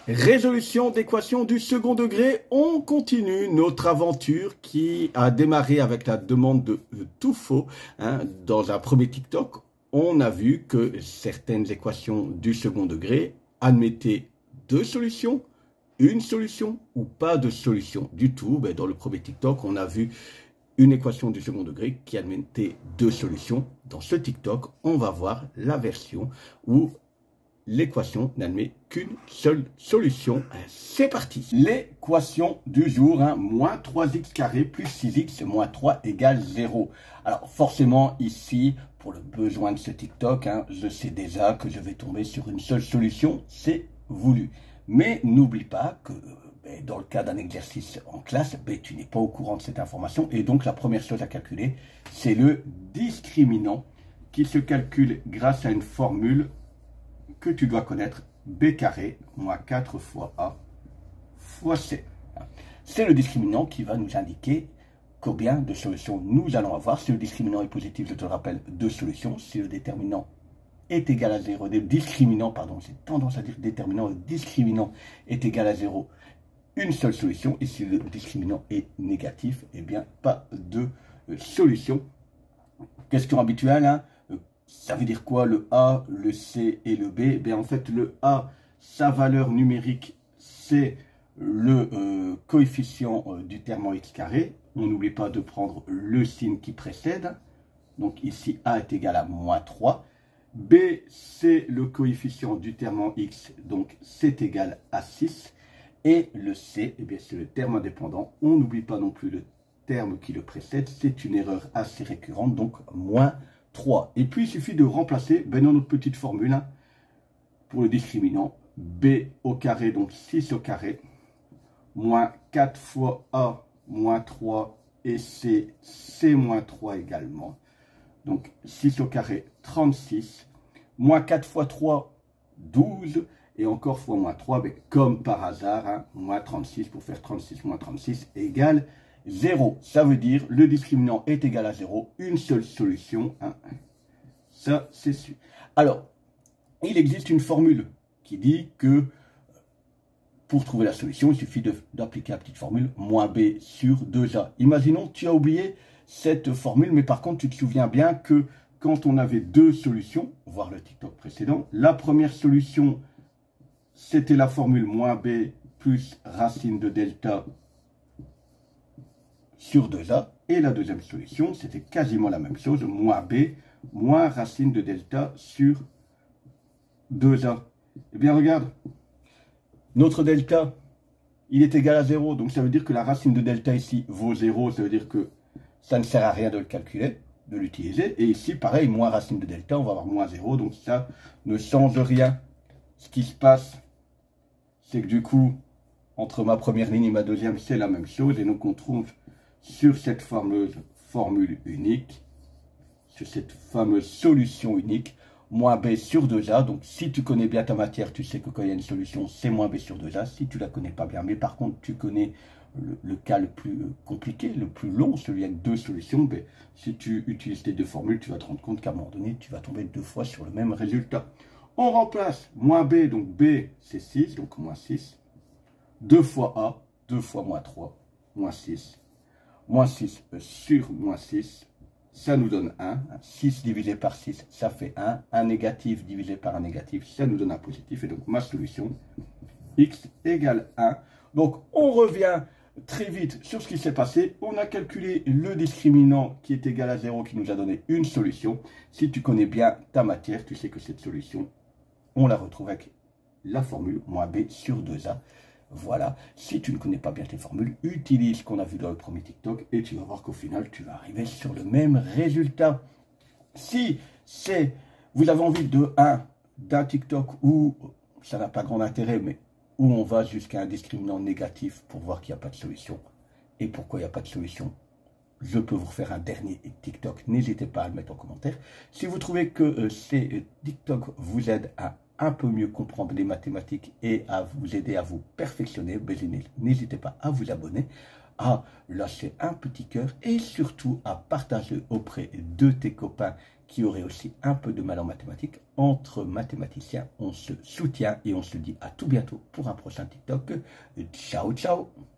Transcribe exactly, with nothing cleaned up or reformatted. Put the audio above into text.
Résolution d'équation du second degré, on continue notre aventure qui a démarré avec la demande de tout faux. Hein. Dans un premier TikTok, on a vu que certaines équations du second degré admettaient deux solutions, une solution ou pas de solution du tout. Ben, dans le premier TikTok, on a vu une équation du second degré qui admettait deux solutions. Dans ce TikTok, on va voir la version où l'équation n'admet qu'une seule solution. C'est parti. L'équation du jour, hein, moins trois x carré plus six x moins trois égale zéro. Alors forcément ici, pour le besoin de ce TikTok, hein, je sais déjà que je vais tomber sur une seule solution, c'est voulu. Mais n'oublie pas que ben, dans le cas d'un exercice en classe, ben, tu n'es pas au courant de cette information. Et donc la première chose à calculer, c'est le discriminant qui se calcule grâce à une formule que tu dois connaître, b carré moins quatre fois a fois c. C'est le discriminant qui va nous indiquer combien de solutions nous allons avoir. Si le discriminant est positif, je te le rappelle, deux solutions. Si le déterminant est égal à zéro, le discriminant, pardon, j'ai tendance à dire déterminant, le discriminant est égal à zéro, une seule solution. Et si le discriminant est négatif, eh bien, pas de euh, solution. Question habituelle, hein. Ça veut dire quoi le A, le C et le B? Eh bien, en fait, le A, sa valeur numérique, c'est le euh, coefficient euh, du terme en x carré. On n'oublie pas de prendre le signe qui précède. Donc ici, A est égal à moins trois. B, c'est le coefficient du terme en x, donc c'est égal à six. Et le C, eh bien, c'est le terme indépendant. On n'oublie pas non plus le terme qui le précède. C'est une erreur assez récurrente, donc moins trois. Et puis, il suffit de remplacer ben, dans notre petite formule hein, pour le discriminant. B au carré, donc six au carré, moins quatre fois A, moins trois, et C, C moins trois également. Donc, six au carré, trente-six, moins quatre fois trois, douze, et encore fois moins trois, ben, comme par hasard, hein, moins trente-six, pour faire trente-six moins trente-six égale zéro. Ça veut dire le discriminant est égal à zéro, une seule solution. Hein. Ça, c'est sûr. Alors, il existe une formule qui dit que pour trouver la solution, il suffit d'appliquer la petite formule moins b sur deux a. Imaginons, tu as oublié cette formule, mais par contre, tu te souviens bien que quand on avait deux solutions, voir le TikTok précédent, la première solution, c'était la formule moins b plus racine de delta sur deux a, et la deuxième solution, c'était quasiment la même chose, moins b, moins racine de delta sur deux a. Eh bien, regarde, notre delta, il est égal à zéro, donc ça veut dire que la racine de delta ici vaut zéro, ça veut dire que ça ne sert à rien de le calculer, de l'utiliser, et ici, pareil, moins racine de delta, on va avoir moins zéro, donc ça ne change rien. Ce qui se passe, c'est que du coup, entre ma première ligne et ma deuxième, c'est la même chose, et donc on trouve sur cette fameuse formule unique, sur cette fameuse solution unique, moins b sur deux a. Donc si tu connais bien ta matière, tu sais que quand il y a une solution, c'est moins b sur deux a. Si tu ne la connais pas bien, mais par contre tu connais le, le cas le plus compliqué, le plus long, celui avec deux solutions, ben, si tu utilises tes deux formules, tu vas te rendre compte qu'à un moment donné, tu vas tomber deux fois sur le même résultat. On remplace moins b, donc b c'est six, donc moins six, deux fois a, deux fois moins trois, moins six. Moins six sur moins six, ça nous donne un. six divisé par six, ça fait un. un négatif divisé par un négatif, ça nous donne un positif. Et donc, ma solution, x égale un. Donc, on revient très vite sur ce qui s'est passé. On a calculé le discriminant qui est égal à zéro, qui nous a donné une solution. Si tu connais bien ta matière, tu sais que cette solution, on la retrouve avec la formule moins b sur deux a. Voilà, si tu ne connais pas bien tes formules, utilise ce qu'on a vu dans le premier TikTok et tu vas voir qu'au final, tu vas arriver sur le même résultat. Si c'est, vous avez envie de un, d'un TikTok où ça n'a pas grand intérêt, mais où on va jusqu'à un discriminant négatif pour voir qu'il n'y a pas de solution. Et pourquoi il n'y a pas de solution? Je peux vous refaire un dernier TikTok, n'hésitez pas à le mettre en commentaire. Si vous trouvez que euh, ces TikTok vous aident à un peu mieux comprendre les mathématiques et à vous aider à vous perfectionner, n'hésitez pas à vous abonner, à lâcher un petit cœur et surtout à partager auprès de tes copains qui auraient aussi un peu de mal en mathématiques. Entre mathématiciens, on se soutient et on se dit à tout bientôt pour un prochain TikTok. Ciao, ciao!